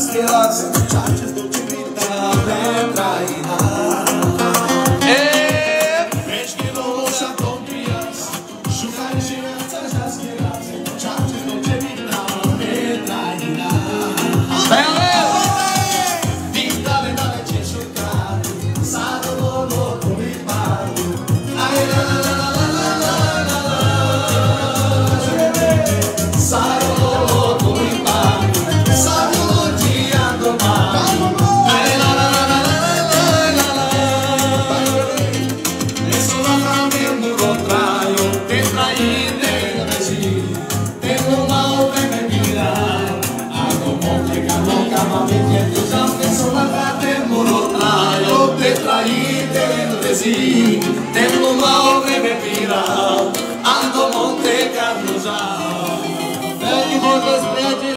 schierate, muchachos dolcemente me trairán. Veci che non lo sanno pias, giocare giganza già schierate, muchachos dolcemente me trairán. Dale, dale, c'è soltanto, sanno loro come il mare. La la la la la la la la. Sanno loro come il mare, sanno dia domani. La la la la la la la. E sono cambiando contrario, te traite così, te non mau che me mira. Algo monte camo camo mi tiene già che sono frate monotraio, te traite così, te non mau che me mira. Algo monte camo già.